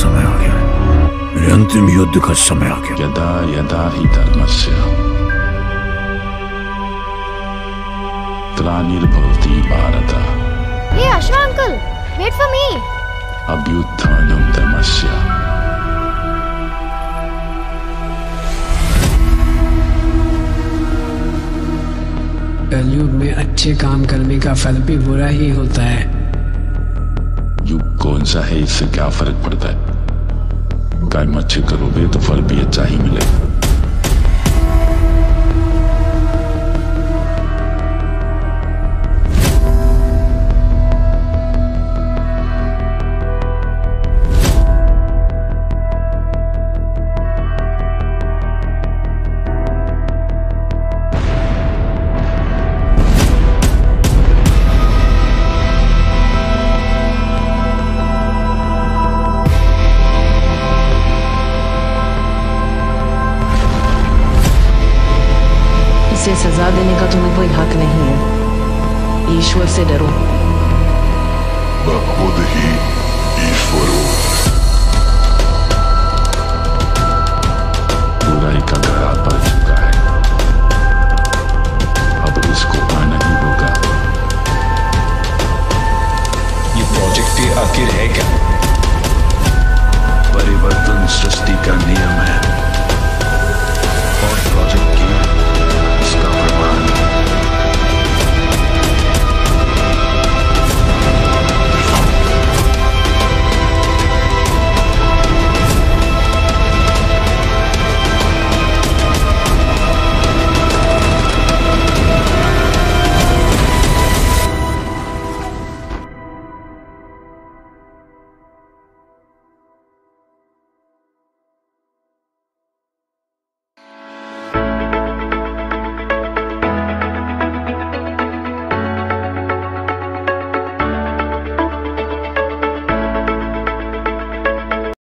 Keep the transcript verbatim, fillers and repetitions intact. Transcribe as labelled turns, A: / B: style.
A: समय आ गया है। मेरे अंतिम युद्ध का समय आ गया।
B: यदा यदा हि धर्मस्य ग्लानिर्भवति Bharat.
C: Hey Ashwa uncle, wait for me.
B: अभ्युत्थानं धर्मस्य।
D: कलयुग में अच्छे काम करने का फल भी बुरा ही होता है।
B: युग कौन सा है, इससे क्या फर्क पड़ता है? कर्म अच्छे करोगे तो फल भी अच्छा ही मिलेगा।
E: इसे सजा देने का तुम्हें कोई हक नहीं है। ईश्वर से डरो।
F: मैं खुद ही